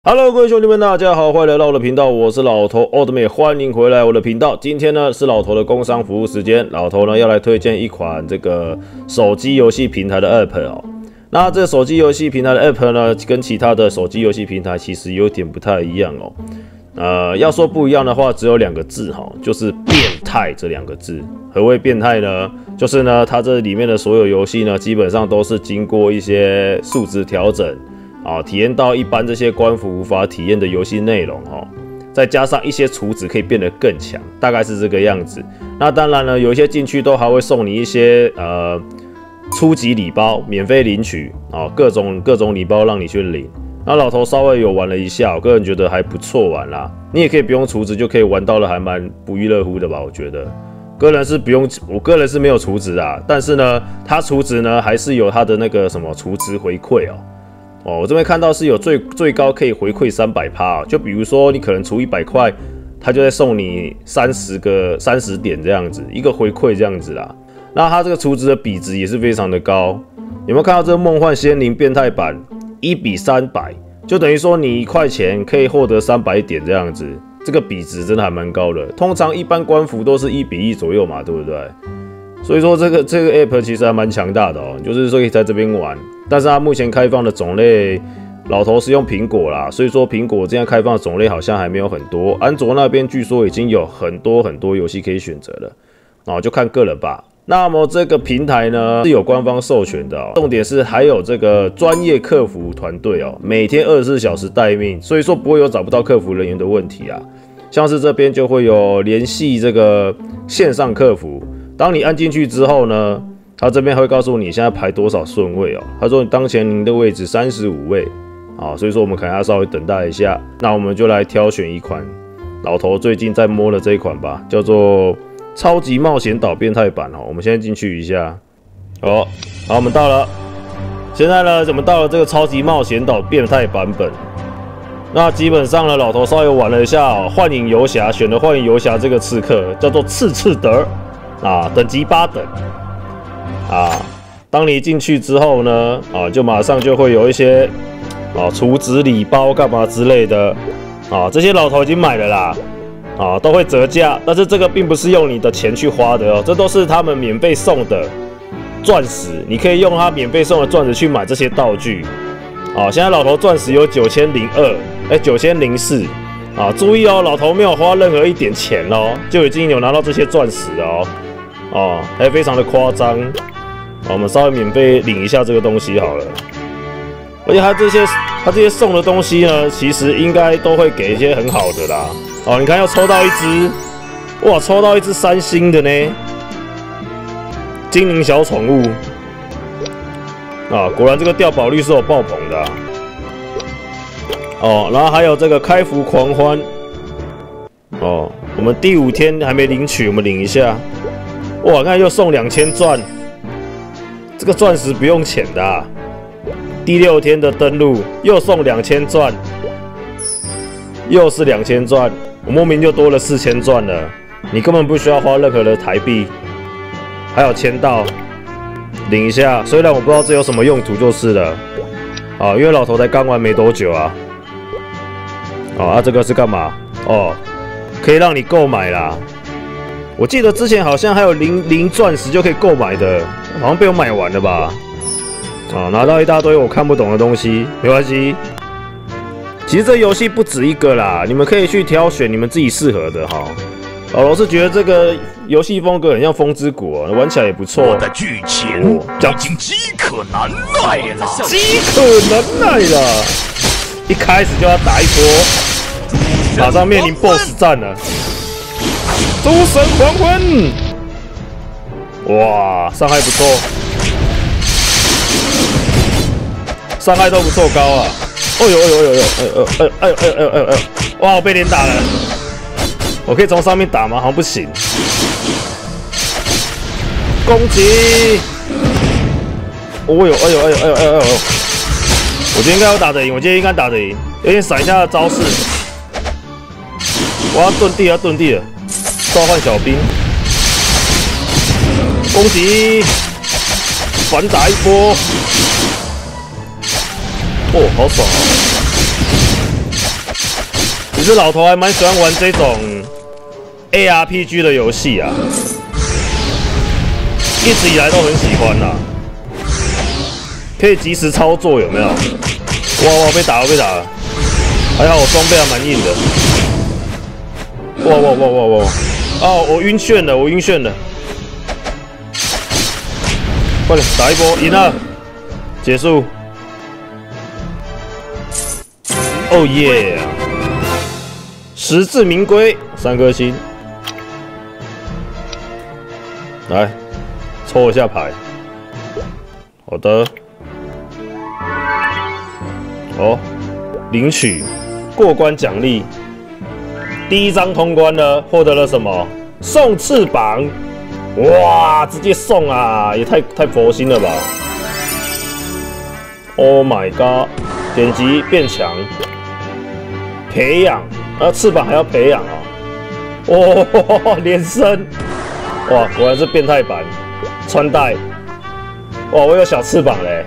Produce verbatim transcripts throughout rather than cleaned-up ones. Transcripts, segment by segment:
Hello， 各位兄弟们，大家好，欢迎来到我的频道，我是老头 Oldman， 欢迎回来我的频道。今天呢是老头的工商服务时间，老头呢要来推荐一款这个手机游戏平台的 App 哦。那这手机游戏平台的 App 呢，跟其他的手机游戏平台其实有点不太一样哦。呃，要说不一样的话，只有两个字哈，就是变态这两个字。何谓变态呢？就是呢，它这里面的所有游戏呢，基本上都是经过一些数值调整。啊，体验到一般这些官服无法体验的游戏内容哦，再加上一些储值可以变得更强，大概是这个样子。那当然呢，有一些进去都还会送你一些呃初级礼包，免费领取啊，各种各种礼包让你去领。那老头稍微有玩了一下，我个人觉得还不错玩啦。你也可以不用储值就可以玩到了，还蛮不亦乐乎的吧？我觉得，个人是不用，我个人是没有储值啊，但是呢，它储值呢还是有它的那个什么储值回馈哦。哦，我这边看到是有最最高可以回馈三百趴，就比如说你可能出一百块，他就会送你三十个三十点这样子，一个回馈这样子啦。那它这个储值的比值也是非常的高，有没有看到这个梦幻仙灵变态版一比三百，就等于说你一块钱可以获得三百点这样子，这个比值真的还蛮高的。通常一般官服都是一比一左右嘛，对不对？所以说这个这个 app 其实还蛮强大的哦，就是说可以在这边玩，但是它目前开放的种类，老头是用苹果啦，所以说苹果这样开放的种类好像还没有很多，安卓那边据说已经有很多很多游戏可以选择了，哦，就看个人吧。那么这个平台呢是有官方授权的哦，重点是还有这个专业客服团队哦，每天二十四小时待命，所以说不会有找不到客服人员的问题啊。像是这边就会有联系这个线上客服。当你按进去之后呢，他这边会告诉你现在排多少顺位哦。他说当前您的位置三十五位，啊，所以说我们可能要稍微等待一下。那我们就来挑选一款老头最近在摸的这一款吧，叫做超级冒险岛变态版哦。我们现在进去一下，哦，好，我们到了。现在呢，我们到了这个超级冒险岛变态版本。那基本上呢，老头稍微玩了一下哦，幻影游侠选了幻影游侠这个刺客，叫做刺刺德。啊，等级八等啊！当你进去之后呢，啊，就马上就会有一些啊储值礼包干嘛之类的啊，这些老头已经买了啦，啊，都会折价，但是这个并不是用你的钱去花的哦，这都是他们免费送的钻石，你可以用他免费送的钻石去买这些道具啊。现在老头钻石有九千零二，哎，九千零四。啊，注意哦，老头没有花任何一点钱哦，就已经有拿到这些钻石了哦。哦，还非常的夸张。我们稍微免费领一下这个东西好了。而且他这些他这些送的东西呢，其实应该都会给一些很好的啦。哦，你看要抽到一只，哇，抽到一只三星的呢，精灵小宠物。啊，果然这个掉宝率是有爆棚的啊。哦，然后还有这个开服狂欢。哦，我们第五天还没领取，我们领一下。哇，看又送两千钻，这个钻石不用钱的啊。第六天的登录又送两千钻，又是两千钻，我莫名就多了四千钻了。你根本不需要花任何的台币，还有签到，领一下。虽然我不知道这有什么用途就是了。啊，因为老头才刚玩没多久啊。哦，啊，这个是干嘛？哦，可以让你购买啦。我记得之前好像还有零零钻石就可以购买的，好像被我买完了吧？啊，拿到一大堆我看不懂的东西，没关系。其实这游戏不止一个啦，你们可以去挑选你们自己适合的哈。哦，我是觉得这个游戏风格很像风之谷哦，玩起来也不错。 我的剧情已经饥渴难耐了， 饥渴难耐了。一开始就要打一波，马上面临 B O S S 战了。诸神黄昏，哇，伤害不错，伤害都不错高啊！哦呦哦呦哦呦哎呦哎呦哎呦哎呦哎呦哎呦！哇，我被连打了，我可以从上面打吗？好像不行。攻击！哦呦哎呦哎呦哎呦哎呦哎呦！我觉得应该要打得赢，我觉得应该打得赢，有点闪一下的招式。我要遁地了，遁地了。召唤小兵，攻击，反打一波，哦，好爽哦！ 其实老头还蛮喜欢玩这种 A R P G 的游戏啊，一直以来都很喜欢啦。可以即时操作，有没有？哇哇，被打了被打了，还好我装备还蛮硬的。哇哇哇哇哇！哦，我晕眩了，我晕眩了。快点打一波，赢了，结束。哦耶！实至名归，三颗星。来，抽一下牌。好的。哦，领取过关奖励。第一张通关呢，获得了什么？送翅膀。哇，直接送啊，也太太佛心了吧 ！Oh my god！ 点击变强，培养，啊，翅膀还要培养哦。哦，连升，哇，果然是变态版。穿戴，哇，我有小翅膀嘞！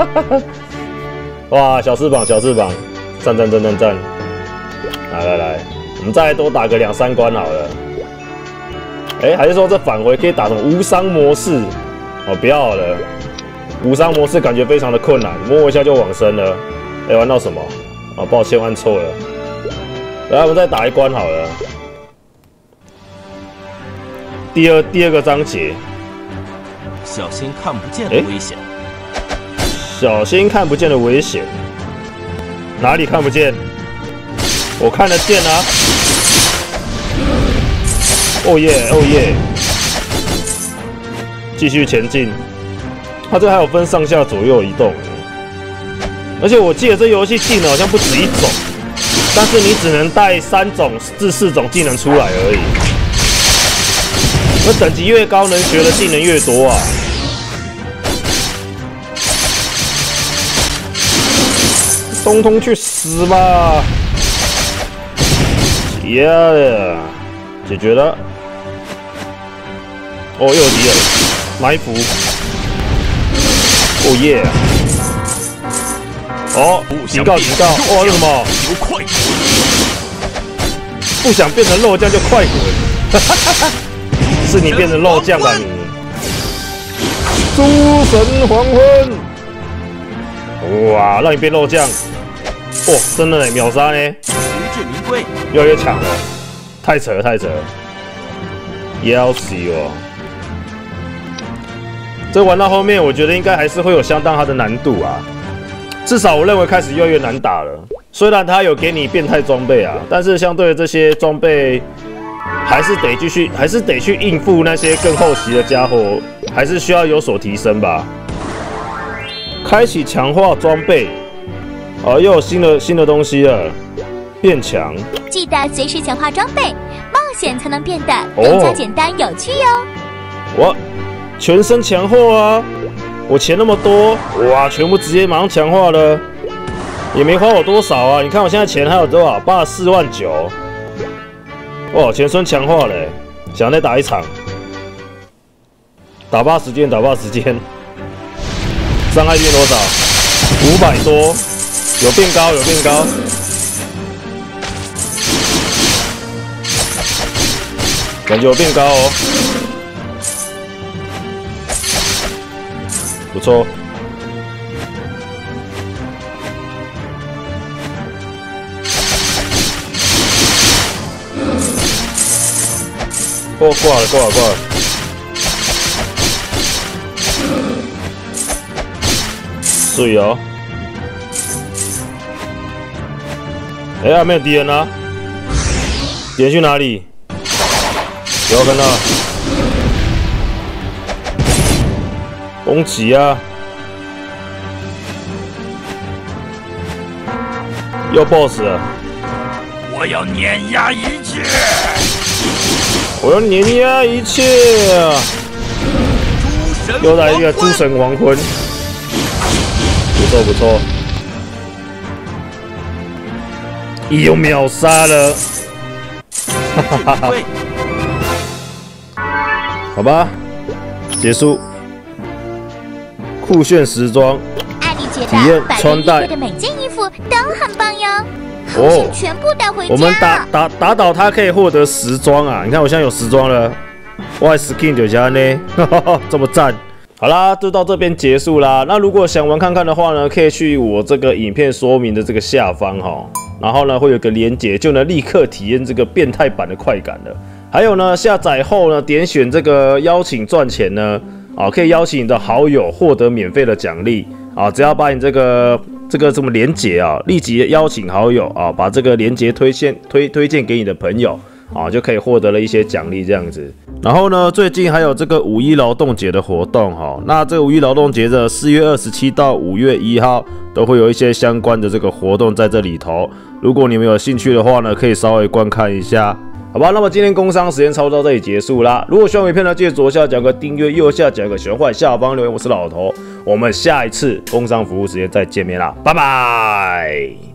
哇，小翅膀，小翅膀，赞赞赞赞赞！来来来，我们再来多打个两三关好了。哎、欸，还是说这返回可以打成无伤模式？哦，不要了，无伤模式感觉非常的困难，摸一下就往生了。哎、欸，玩到什么？啊，抱歉，按错了。来，我们再打一关好了。第二第二个章节， 小心看不见的危险。 欸小心看不见的危险，哪里看不见？我看得见啊！哦耶，哦耶！继续前进。它这还有分上下左右移动，而且我记得这游戏技能好像不止一种，但是你只能带三种至四种技能出来而已。那等级越高，能学的技能越多啊！通通去死吧！耶、yeah ，解决了。哦，又有敌人，埋伏。哦耶！哦，警告警告！哦，这什么？ 快滚！ 不想变成肉酱就快滚！是你变成肉酱吧你？诸神黄昏！哇，让你变肉酱！哦，真的呢，秒杀呢！ 实至名归， 越来越强了，太扯了，太扯了，要死哦！这玩到后面，我觉得应该还是会有相当它的难度啊。至少我认为开始越来越难打了。虽然它有给你变态装备啊，但是相对的这些装备，还是得继续，还是得去应付那些更后期的家伙，还是需要有所提升吧。开启强化装备。哦，又有新的新的东西了，变强。 记得随时强化装备，冒险才能变得更加简单有趣哟。 我全身强化啊！我钱那么多，哇，全部直接马上强化了，也没花我多少啊！你看我现在钱还有多少？八十四万九。哇，全身强化嘞！想再打一场，打八时间，打八时间，伤害变多少？五百多。有变高，有变高，感觉有变高哦，不错。哦，挂了，挂了，挂了。水哦。哎、欸，还没有敌人啊！敌人去哪里？不要跟他攻击啊！又 boss 了！ 我要碾压一切！ 我要碾压一切啊！又来一个诸神黄昏，不错不错。又秒杀了，哈哈哈哈！好吧，结束。酷炫时装， 艾丽觉体验得百元穿戴一柜的每件衣服都很棒哟。 好险全部带回家。 我们打打打倒他可以获得时装啊！你看我现在有时装了，我 skin 就加呢，这么赞。好啦，就到这边结束啦。那如果想玩看看的话呢，可以去我这个影片说明的这个下方哈，然后呢会有个连结，就能立刻体验这个变态版的快感了。还有呢，下载后呢，点选这个邀请赚钱呢，啊，可以邀请你的好友获得免费的奖励啊，只要把你这个这个这么连结啊，立即邀请好友啊，把这个连结推荐推推荐给你的朋友。啊，就可以获得了一些奖励这样子。然后呢，最近还有这个五一劳动节的活动哈。那这个五一劳动节的四月二十七到五月一号都会有一些相关的这个活动在这里头。如果你们有兴趣的话呢，可以稍微观看一下。好吧，那么今天工商时间差不多到这里结束啦。如果喜欢影片呢，记得左下角个订阅，右下角个喜欢或下方留言。我是老头，我们下一次工商服务时间再见面啦，拜拜。